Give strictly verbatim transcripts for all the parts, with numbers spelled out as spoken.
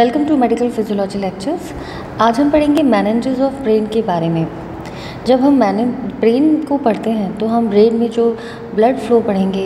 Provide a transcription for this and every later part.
Welcome to medical physiology lectures. आज हम पढ़ेंगे मेनिंजेस ऑफ ब्रेन के बारे में। जब हम मैने ब्रेन को पढ़ते हैं तो हम ब्रेन में जो ब्लड फ्लो पढ़ेंगे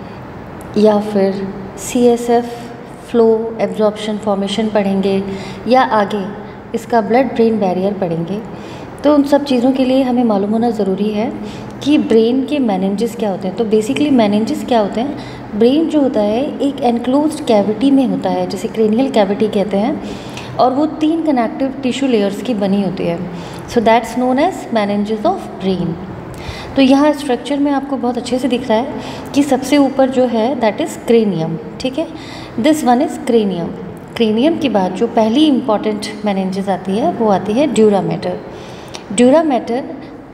या फिर C S F flow absorption formation पढ़ेंगे या आगे इसका ब्लड ब्रेन बैरियर पढ़ेंगे। तो उन सब चीज़ों के लिए हमें मालूम होना ज़रूरी है कि ब्रेन के मेनिंजेस क्या होते हैं। तो बेसिकली मेनिंजेस क्या होते हैं? ब्रेन जो होता है एक एनक्लोज्ड कैविटी में होता है, जिसे क्रेनियल कैविटी कहते हैं, और वो तीन कनेक्टिव टिश्यू लेयर्स की बनी होती है। So that's known as meninges of brain. तो यहाँ स्ट्रक्चर में आपको बहुत अच्छे से दिख रहा है कि सबसे ऊपर जो है दैट इज़ क्रेनियम, ठीक है। This one is cranium. Cranium के बाद जो पहली इंपॉर्टेंट मेनिंजेस आती है वो आती है ड्यूरा मैटर। ड्यूरा मैटर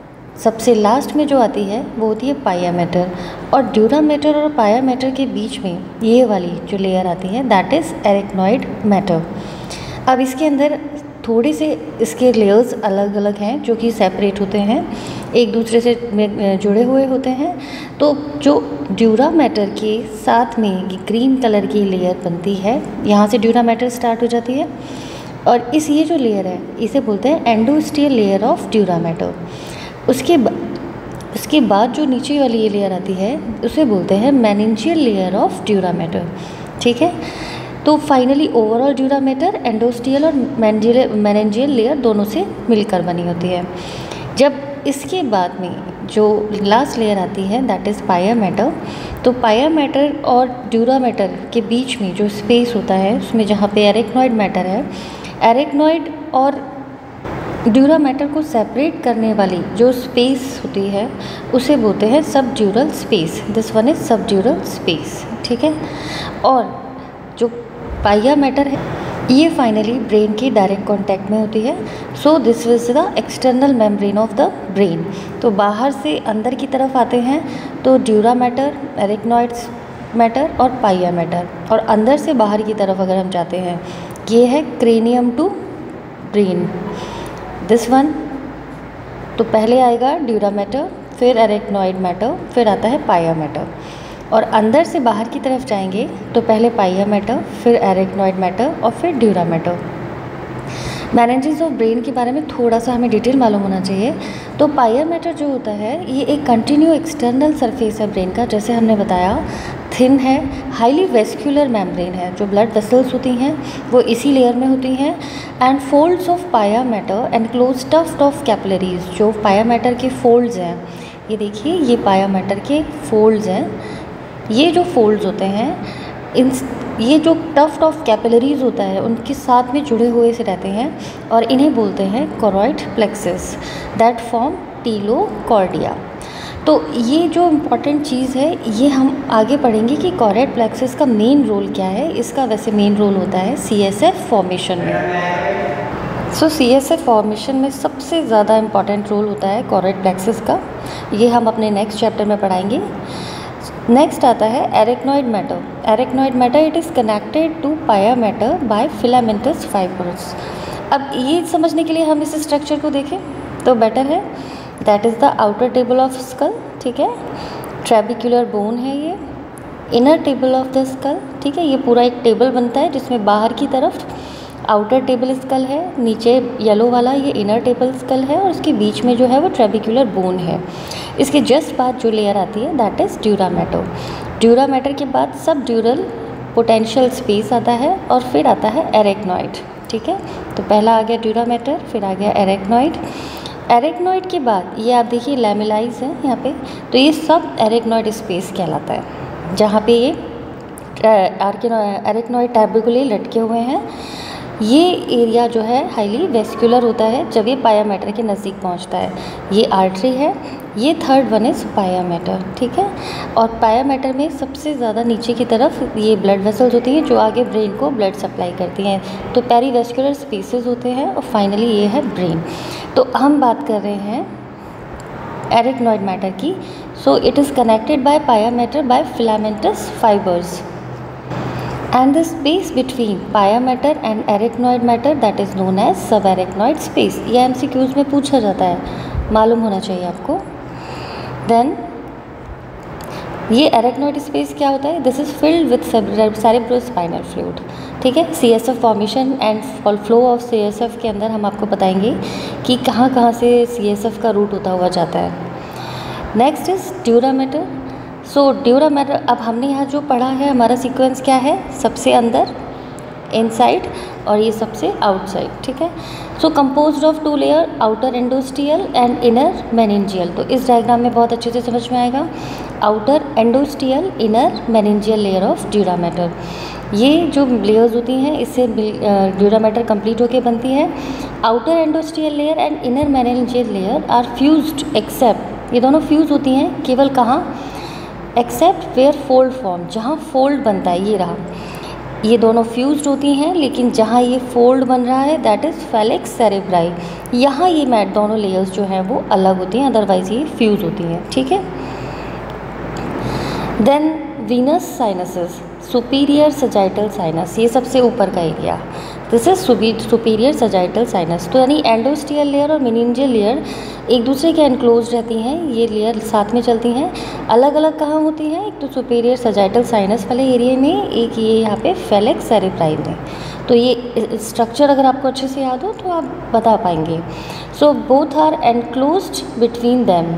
सबसे लास्ट में जो आती है वो होती है पाया मैटर, और ड्यूरा मैटर और पाया मैटर के बीच में ये वाली जो लेयर आती है दैट इज़ एरेक्नॉइड मैटर। अब इसके अंदर थोड़े से इसके लेयर्स अलग अलग हैं जो कि सेपरेट होते हैं, एक दूसरे से जुड़े हुए होते हैं। तो जो ड्यूरा मैटर के साथ में ग्रीन कलर की लेयर बनती है, यहाँ से ड्यूरा मैटर स्टार्ट हो जाती है, और इस ये जो लेयर है इसे बोलते हैं endosteal layer of dura mater. उसके बा, उसके बाद जो नीचे वाली ये लेयर आती है उसे बोलते हैं meningeal layer of dura mater, ठीक है। तो finally overall dura mater endosteal और मेनिंजियल लेयर दोनों से मिलकर बनी होती है। जब इसके बाद में जो लास्ट लेयर आती है दैट इज़ पाया मैटर। तो पाया मैटर और ड्यूरा मैटर के बीच में जो स्पेस होता है उसमें जहाँ पे एरेक्नॉइड मैटर है, एरेक्नॉइड और ड्यूरा मैटर को सेपरेट करने वाली जो स्पेस होती है उसे बोलते हैं subdural space. This one is subdural space, ठीक है। और जो पाया मैटर है ये फाइनली ब्रेन के डायरेक्ट कांटेक्ट में होती है। So this is the external membrane of the brain. तो बाहर से अंदर की तरफ आते हैं तो ड्यूरा मैटर, एरेक्नॉइड मैटर और पाया मैटर, और अंदर से बाहर की तरफ अगर हम जाते हैं ये है cranium to brain, this one. तो पहले आएगा ड्यूरा मैटर, फिर एरेक्नॉइड मैटर, फिर आता है पाया मैटर। और अंदर से बाहर की तरफ जाएंगे तो पहले पाया मैटर, फिर एरेक्नॉइड मैटर और फिर dura mater. Meninges of brain के बारे में थोड़ा सा हमें डिटेल मालूम होना चाहिए। तो पाया मैटर जो होता है ये एक कंटिन्यू एक्सटर्नल सरफेस है ब्रेन का, जैसे हमने बताया थिन है, हाईली वेस्कुलर मेम्ब्रेन है। जो ब्लड वेसल्स होती हैं वो इसी लेयर में होती हैं। And folds of pia mater enclose tuft of capillaries. जो पाया मैटर के फोल्ड्स हैं, ये देखिए ये पाया मैटर के फोल्ड्स हैं। ये जो फोल्ड्स होते हैं इन ये जो टफ्ट ऑफ कैपिलरीज होता है उनके साथ में जुड़े हुए से रहते हैं, और इन्हें बोलते हैं choroid plexus that form tela choroidea. तो ये जो इम्पॉर्टेंट चीज़ है ये हम आगे पढ़ेंगे कि कोरॉइड प्लेक्सस का मेन रोल क्या है। इसका वैसे मेन रोल होता है सी एस एफ फॉर्मेशन में। सो सी एस एफ फॉर्मेशन में सबसे ज़्यादा इम्पॉर्टेंट रोल होता है कोरॉइड प्लेक्सस का। ये हम अपने नेक्स्ट चैप्टर में पढ़ाएंगे। नेक्स्ट आता है arachnoid mater. Arachnoid mater it is connected to pia mater by filamentous fibres. अब ये समझने के लिए हम इस स्ट्रक्चर को देखें तो बेटर है। That is the outer table of skull, ठीक है। ट्रेबिक्युलर बोन है ये, inner table of the skull, ठीक है। ये पूरा एक टेबल बनता है जिसमें बाहर की तरफ आउटर टेबल स्कल है, नीचे येलो वाला ये इनर टेबल स्कल है, और उसके बीच में जो है वो ट्रेबिक्युलर बोन है। इसके जस्ट बाद जो लेयर आती है that is dura mater. Dura mater के बाद सब ड्यूरल पोटेंशियल स्पेस आता है, और फिर आता है एरेक्नॉइड, ठीक है। तो पहला आ गया ड्यूरा मैटर, फिर आ गया एरेक्नॉइड। एरेक्नॉइड के बाद ये आप देखिए लैमेलाइज है यहाँ पे, तो ये सब एरेक्नॉइड स्पेस कहलाता है, जहाँ पे ये एरेक्नॉइड टैबिकुले लटके हुए हैं। ये एरिया जो है हाईली वेस्कुलर होता है जब ये पाया मैटर के नज़दीक पहुंचता है। ये आर्टरी है, ये third one is pia mater, ठीक है। और पाया मैटर में सबसे ज़्यादा नीचे की तरफ ये ब्लड वेसल्स होती हैं जो आगे ब्रेन को ब्लड सप्लाई करती हैं। तो पेरीवेस्कुलर स्पेसेस होते हैं, और फाइनली ये है ब्रेन। तो हम बात कर रहे हैं एरेक्नॉइड मैटर की। So it is connected by pia mater by filamentous fibres, and the space between pia matter and arachnoid matter that is known as subarachnoid space। ये एम सी क्यूज़ में पूछा जाता है, मालूम होना चाहिए आपको। देन ये एरेक्नॉइड स्पेस क्या होता है? This is filled with cerebrospinal fluid, ठीक है। C S F formation and flow of C S F के अंदर हम आपको बताएंगे कि कहाँ कहाँ से सी एस एफ का रूट होता हुआ जाता है। Next is dura mater. So dura mater, अब हमने यहाँ जो पढ़ा है, हमारा सीक्वेंस क्या है? सबसे अंदर इनसाइड और ये सबसे आउटसाइड, ठीक है। So composed of two layer, outer endosteal and inner meningeal. तो इस डायग्राम में बहुत अच्छे से समझ में आएगा। Outer endosteal, inner meningeal layer of dura mater. ये जो लेयर्स होती हैं इससे ड्यूरा मैटर कंप्लीट होकर बनती है। Outer endosteal layer and inner meningeal layer are fused except, ये दोनों फ्यूज होती हैं केवल कहाँ? एक्सेप्ट वेयर फोल्ड फॉर्म, जहाँ फोल्ड बनता है, ये रहा, ये दोनों फ्यूज्ड होती हैं, लेकिन जहाँ ये फोल्ड बन रहा है दैट इज़ फेलिक्स सेरेब्राई, यहाँ ये मैट दोनों लेयर्स जो हैं वो अलग होती हैं, अदरवाइज ये फ्यूज होती हैं, ठीक है। Then venous sinuses, superior sagittal sinus, ये सबसे ऊपर का area, this is superior sagittal sinus. तो यानी एंडोस्टियल लेयर और मेनिंजियल लेयर एक दूसरे के एनक्लोज रहती हैं, ये लेयर साथ में चलती हैं। अलग अलग कहाँ होती हैं? एक तो सुपीरियर सजाइटल साइनस वाले एरिया में, एक ये यहाँ पे फेलिक्स सेरेब्राई में। तो ये स्ट्रक्चर अगर आपको अच्छे से याद हो तो आप बता पाएंगे। So both are enclosed between them.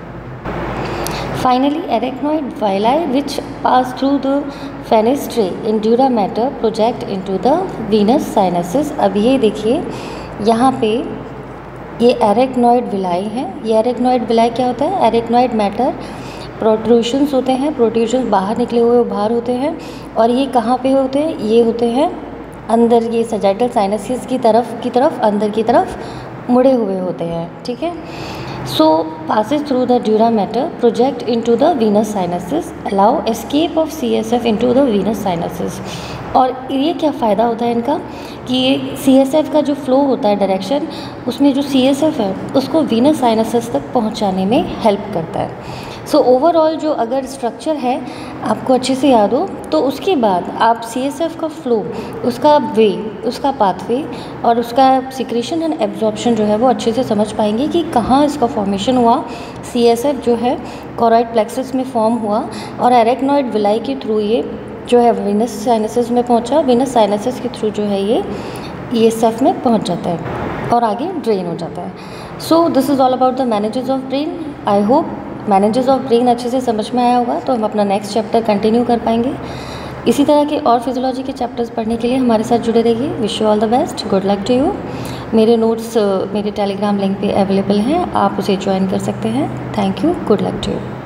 Finally, arachnoid villi which pass through the fenestrae in dura mater project into the venous sinuses। अब ये देखिए यहाँ पे ये arachnoid villi हैं। ये arachnoid villi क्या होता है? arachnoid matter प्रोट्रूशंस होते हैं, प्रोट्रूशंस बाहर निकले हुए उभार होते हैं, और ये कहाँ पे होते हैं? ये होते हैं अंदर, ये सजाइटल साइनसेस की तरफ की तरफ अंदर की तरफ मुड़े हुए होते हैं, ठीक है। So passes through the dura mater, project into the venous sinuses, allow escape of C S F into the venous sinuses। और ये क्या फ़ायदा होता है इनका कि ये C S F का जो फ्लो होता है डायरेक्शन, उसमें जो C S F है उसको venous sinuses तक पहुंचाने में हेल्प करता है। सो so, ओवरऑल जो अगर स्ट्रक्चर है आपको अच्छे से याद हो तो उसके बाद आप सी एस एफ का फ्लो, उसका वे, उसका पाथवे और उसका सिक्रेशन एंड एब्जॉर्प्शन जो है वो अच्छे से समझ पाएंगे कि कहाँ इसका फॉर्मेशन हुआ। सी एस एफ जो है कोरॉइड प्लेक्सस में फॉर्म हुआ और एरेक्नॉइड विलाई के थ्रू ये जो है विनस साइनसेस में पहुँचा, विनस साइनसेस के थ्रू जो है ये ई एस एफ में पहुँच जाता है और आगे ड्रेन हो जाता है। So this is all about the meninges of brain. I hope meninges of brain अच्छे से समझ में आया होगा, तो हम अपना नेक्स्ट चैप्टर कंटिन्यू कर पाएंगे। इसी तरह के और फिजियोलॉजी के चैप्टर्स पढ़ने के लिए हमारे साथ जुड़े रहिए। Wish you all the best, good luck to you. मेरे नोट्स मेरे टेलीग्राम लिंक पे अवेलेबल हैं, आप उसे ज्वाइन कर सकते हैं। Thank you, good luck to you.